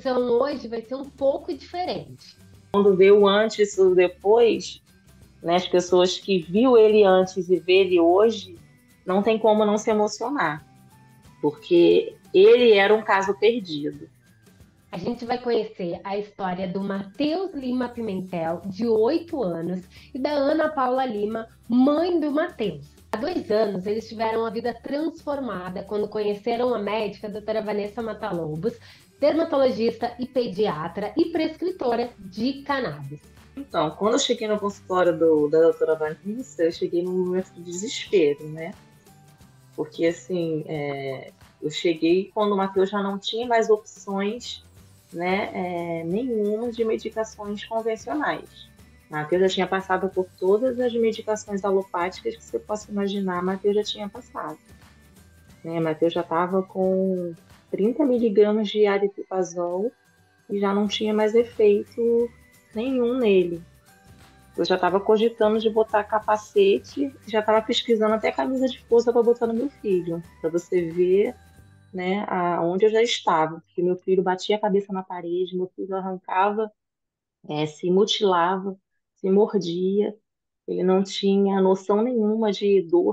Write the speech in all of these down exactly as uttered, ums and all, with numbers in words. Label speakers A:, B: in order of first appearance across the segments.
A: visão hoje vai ser um pouco diferente.
B: Quando vê o antes e o depois, né, as pessoas que viu ele antes e vê ele hoje, não tem como não se emocionar, porque ele era um caso perdido.
A: A gente vai conhecer a história do Matheus Lima Pimentel, de oito anos, e da Ana Paula Lima, mãe do Matheus. Há dois anos, eles tiveram a vida transformada quando conheceram a médica a doutora Vanessa Matalobos, dermatologista e pediatra e prescritora de cannabis.
B: Então, quando eu cheguei no consultório do, da doutora Vanessa, eu cheguei num momento de desespero, né? Porque, assim, é, eu cheguei quando o Matheus já não tinha mais opções, né, é, nenhuma de medicações convencionais. Matheus já tinha passado por todas as medicações alopáticas que você possa imaginar, Matheus já tinha passado. Né? Matheus já estava com trinta miligramas de aripiprazol e já não tinha mais efeito nenhum nele. Eu já estava cogitando de botar capacete, já estava pesquisando até camisa de força para botar no meu filho, para você ver, né, aonde eu já estava, porque meu filho batia a cabeça na parede, meu filho arrancava, é, se mutilava, se mordia, ele não tinha noção nenhuma de dor,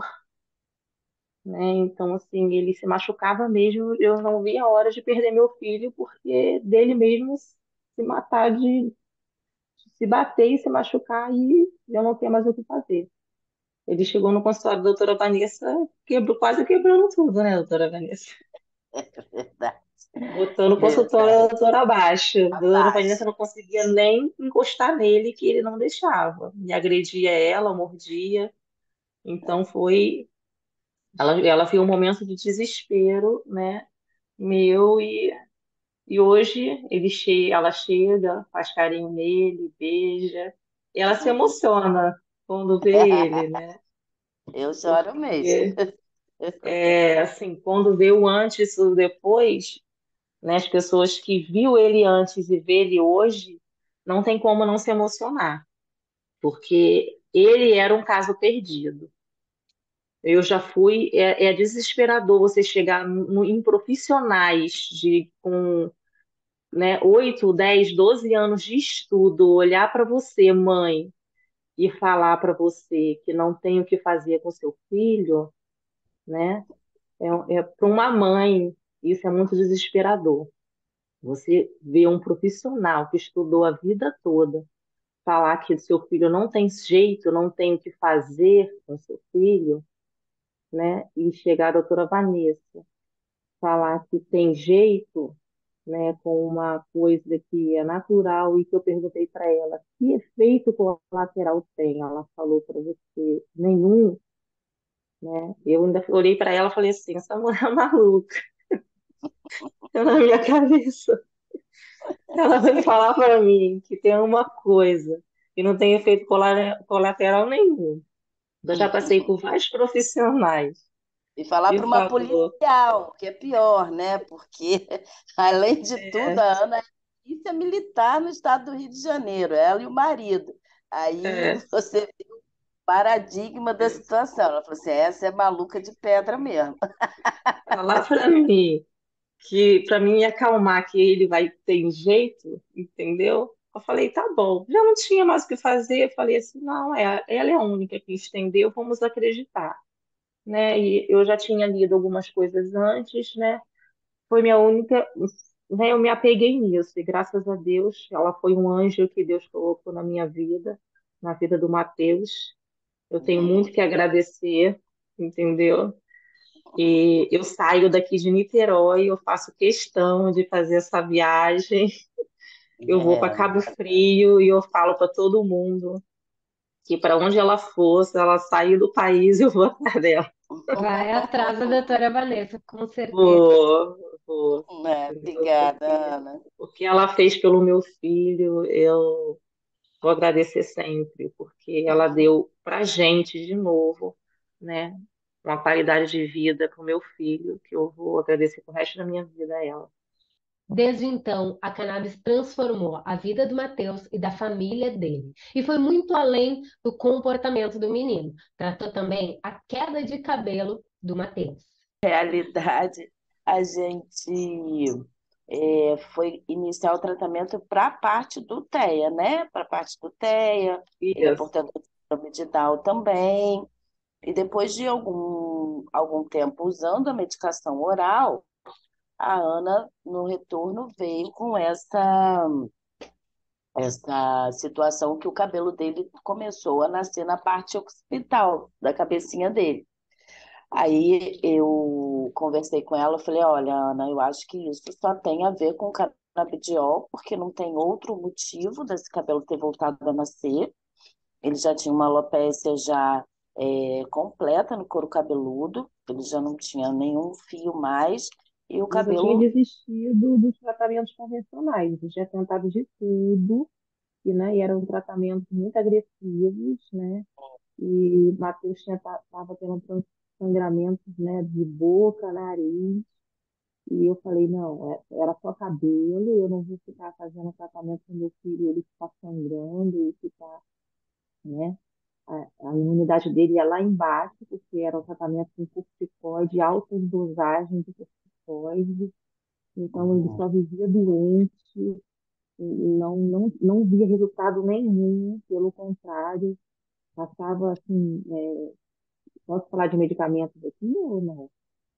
B: né? Então, assim, ele se machucava mesmo, eu não via a hora de perder meu filho, porque dele mesmo se matar, de se bater e se machucar, e eu não tenho mais o que fazer. Ele chegou no consultório da doutora Vanessa, quebrou, quase quebrando tudo, né, doutora Vanessa?
C: Verdade,
B: Botando o consultório da
C: verdade.
B: doutora abaixo. A doutora Vanessa
C: Abaixo.
B: não conseguia nem encostar nele, que ele não deixava. Me agredia ela, mordia. Então foi. Ela, ela viu um momento de desespero, né? Meu, e, e hoje ele che ela chega, faz carinho nele, beija. E ela se emociona quando vê ele, né?
C: Eu choro mesmo.
B: Porque, é, assim, quando vê o antes e o depois, né? As pessoas que viu ele antes e vê ele hoje, não tem como não se emocionar, porque ele era um caso perdido. Eu já fui, é, é desesperador você chegar no- em profissionais de com, né, oito, dez, doze anos de estudo, olhar para você, mãe, e falar para você que não tem o que fazer com seu filho, né? É, é para uma mãe, isso é muito desesperador. Você vê um profissional que estudou a vida toda falar que seu filho não tem jeito, não tem o que fazer com seu filho, né? E chegar a doutora Vanessa falar que tem jeito, né, com uma coisa que é natural e que eu perguntei para ela, que efeito colateral tem? Ela falou para você, nenhum, né? Eu ainda olhei para ela e falei assim, essa mulher é maluca. Na minha cabeça. Ela veio falar para mim que tem uma coisa que não tem efeito cola- colateral nenhum. Eu já passei por vários profissionais
C: E falar
B: e
C: para uma
B: falou,
C: policial, que é pior, né? Porque, além de tudo,
B: é,
C: a Ana é polícia militar no estado do Rio de Janeiro, ela e o marido. Aí
B: é,
C: você vê o paradigma da
B: é,
C: situação. Ela falou assim: essa é maluca de pedra mesmo.
B: falar para mim que para mim acalmar que ele vai ter jeito, entendeu? Eu falei, tá bom. Já não tinha mais o que fazer. Eu falei assim, não, é, ela é a única que entendeu, vamos acreditar, né? E eu já tinha lido algumas coisas antes, né? Foi minha única, né? Eu me apeguei nisso e graças a Deus, ela foi um anjo que Deus colocou na minha vida, na vida do Mateus. Eu tenho muito que agradecer, entendeu? E eu saio daqui de Niterói, eu faço questão de fazer essa viagem. Eu vou para
C: É,
B: Cabo Frio e eu falo para todo mundo que para onde ela for, se ela sair do país, eu vou atrás dela.
A: Vai atrás da doutora Vanessa, com certeza.
B: Vou, vou,
C: é,
B: entendeu?
C: obrigada,
B: Porque
C: Ana.
B: o que ela fez pelo meu filho, eu vou agradecer sempre, porque ela deu para gente de novo, né? Uma qualidade de vida para o meu filho, que eu vou agradecer pro resto da minha vida a ela.
A: Desde então, a cannabis transformou a vida do Matheus e da família dele. E foi muito além do comportamento do menino. Tratou também a queda de cabelo do Matheus.
C: Realidade, a gente é, foi iniciar o tratamento para a parte do T E A, né? Para a parte do T E A, ele é
B: Isso.
C: portador de síndrome de Down também. E depois de algum, algum tempo usando a medicação oral, a Ana, no retorno, veio com essa, essa situação que o cabelo dele começou a nascer na parte occipital da cabecinha dele. Aí eu conversei com ela, falei, olha, Ana, eu acho que isso só tem a ver com canabidiol, porque não tem outro motivo desse cabelo ter voltado a nascer. Ele já tinha uma alopécia já é, completa no couro cabeludo, ele já não tinha nenhum fio mais, e o
B: Eu já tinha
C: cabelo,
B: desistido dos tratamentos convencionais, eu tinha tentado de tudo, e, né, e eram tratamentos muito agressivos, né? E Matheus tinha estava tendo tran- sangramentos, né, de boca, nariz, e eu falei, não, é- era só cabelo, eu não vou ficar fazendo tratamento com meu filho, ele ficar sangrando e ficar, né, a, a imunidade dele ia lá embaixo, porque era um tratamento com corticoide, altas dosagens de corticoide, então ele só vivia doente, e não, não, não via resultado nenhum, pelo contrário, passava assim, é, posso falar de medicamentos aqui ou não?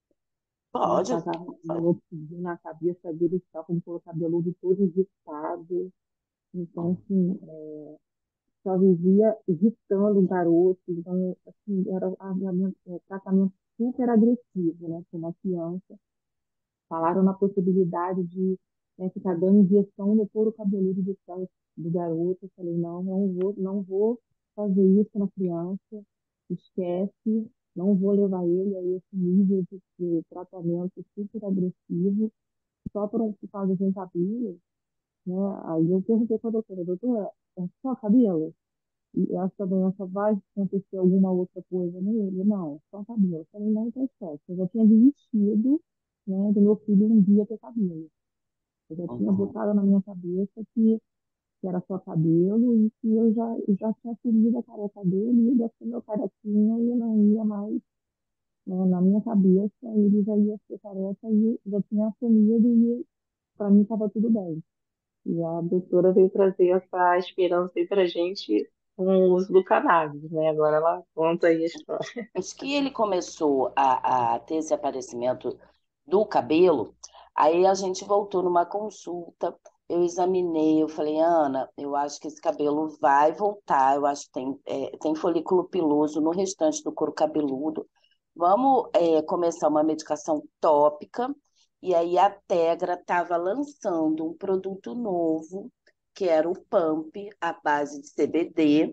B: Né?
C: pode,
B: Passava minoxidil na cabeça dele, estava com o couro cabeludo todo irritado. Então, assim, é, só vivia irritando o garoto. Então, assim, era um tratamento super agressivo, né, para uma criança. Falaram na possibilidade de, né, ficar dando injeção no couro cabeludo do, do garoto. Eu falei, não, não vou, não vou fazer isso na criança. Esquece, não vou levar ele a esse nível de, de tratamento super agressivo, só por, um- por causa de um cabelo, né? Aí eu perguntei para a doutora, doutora, é só cabelo? E essa doença vai acontecer alguma outra coisa nele? Não, só cabelo. Eu falei, não, então esquece. Eu já tinha desistido, né, do meu filho um dia ter cabelo. Eu já tinha
C: uhum.
B: botado na minha cabeça que, que era só cabelo e que eu já, eu já tinha assumido a careca dele e ele ia ser meu carequinha e eu não ia mais, né, na minha cabeça, ele já ia ser careca e já tinha assumido e para mim estava tudo bem. E a doutora veio trazer essa esperança aí pra gente com o uso do cannabis, né? Agora ela conta aí a história.
C: Depois que ele começou a, a ter esse aparecimento do cabelo, aí a gente voltou numa consulta, eu examinei, eu falei, Ana, eu acho que esse cabelo vai voltar, eu acho que tem, é, tem folículo piloso no restante do couro cabeludo. Vamos, é, começar uma medicação tópica, e aí a Tegra estava lançando um produto novo, que era o Pump, à base de C B D.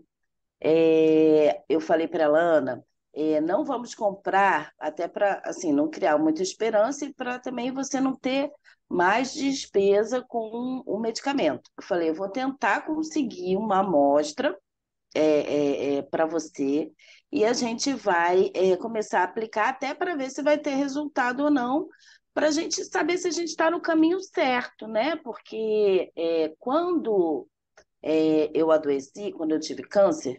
C: É, eu falei para ela, Ana, é, não vamos comprar, até para assim, não criar muita esperança e para também você não ter mais despesa com o medicamento. Eu falei, eu vou tentar conseguir uma amostra é, é, é, para você e a gente vai é, começar a aplicar até para ver se vai ter resultado ou não, para a gente saber se a gente está no caminho certo, né? Porque é, quando é, eu adoeci, quando eu tive câncer,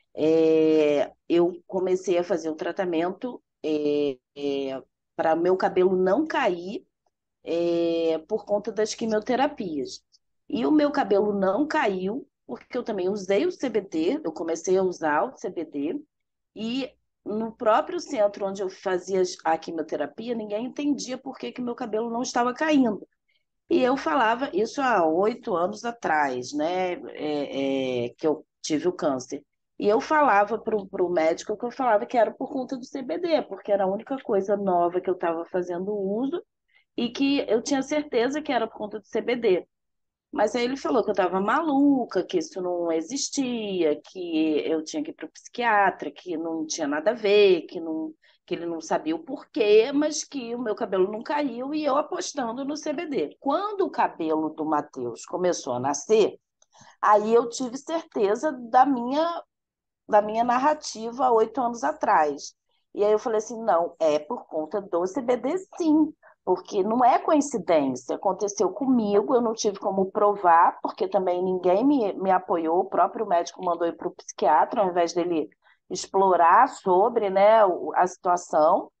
C: é, eu comecei a fazer um tratamento é, é, para meu cabelo não cair é, por conta das quimioterapias. E o meu cabelo não caiu, porque eu também usei o C B D, eu comecei a usar o C B D, e no próprio centro onde eu fazia a quimioterapia, ninguém entendia por que que meu cabelo não estava caindo. E eu falava isso há oito anos atrás, né, é, é, que eu tive o câncer. E eu falava para o médico que eu falava que era por conta do C B D, porque era a única coisa nova que eu estava fazendo uso e que eu tinha certeza que era por conta do C B D. Mas aí ele falou que eu estava maluca, que isso não existia, que eu tinha que ir para o psiquiatra, que não tinha nada a ver, que, não, que ele não sabia o porquê, mas que o meu cabelo não caiu e eu apostando no C B D. Quando o cabelo do Matheus começou a nascer, aí eu tive certeza da minha, da minha narrativa há oito anos atrás. E aí eu falei assim, não, é por conta do C B D sim, porque não é coincidência, aconteceu comigo, eu não tive como provar, porque também ninguém me, me apoiou, o próprio médico mandou ir para o psiquiatra, ao invés dele explorar sobre, né, a situação.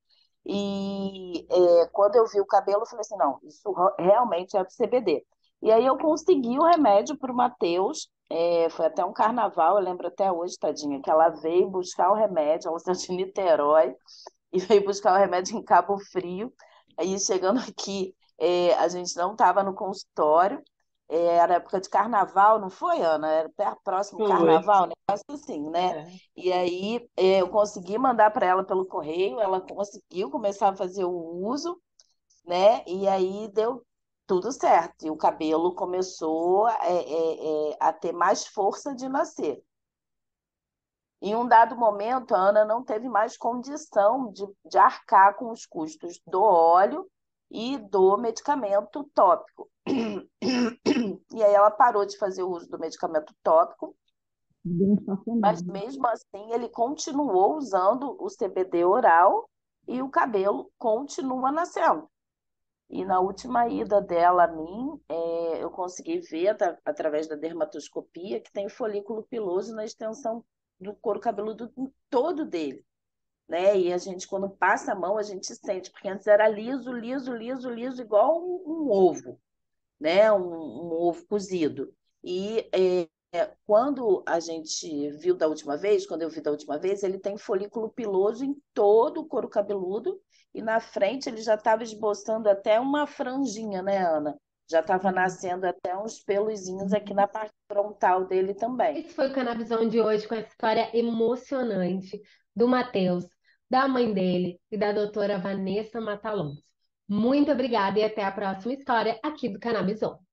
C: E é, quando eu vi o cabelo, eu falei assim, não, isso ra- realmente é do C B D. E aí eu consegui o remédio para o Matheus, é, foi até um carnaval, eu lembro até hoje, tadinha, que ela veio buscar o remédio, ela saiu de Niterói, e veio buscar o remédio em Cabo Frio. Aí chegando aqui, é, a gente não estava no consultório, é, era época de carnaval, não foi, Ana? Era perto, próximo
B: Foi.
C: carnaval, um negócio assim, né?
B: É.
C: E aí é, eu consegui mandar para ela pelo correio, ela conseguiu começar a fazer o uso, né? E aí deu tudo certo. E o cabelo começou é, é, é, a ter mais força de nascer. Em um dado momento, a Ana não teve mais condição de, de arcar com os custos do óleo e do medicamento tópico. E aí ela parou de fazer o uso do medicamento tópico,
B: Bem
C: mas
B: estacionado.
C: mesmo assim ele continuou usando o C B D oral e o cabelo continua nascendo. E na última ida dela a mim, é, eu consegui ver, atra- através da dermatoscopia, que tem folículo piloso na extensão do couro cabeludo todo dele, né? E a gente, quando passa a mão, a gente sente, porque antes era liso, liso, liso, liso, igual um, um ovo, né? Um, um ovo cozido. E é, quando a gente viu da última vez, quando eu vi da última vez, ele tem folículo piloso em todo o couro cabeludo e na frente ele já estava esboçando até uma franjinha, né, Ana? Já estava nascendo até uns peluzinhos aqui na parte frontal dele também.
A: Esse foi o Canavizão de hoje com essa história emocionante do Matheus, da mãe dele e da doutora Vanessa Matalons. Muito obrigada e até a próxima história aqui do Canavizão.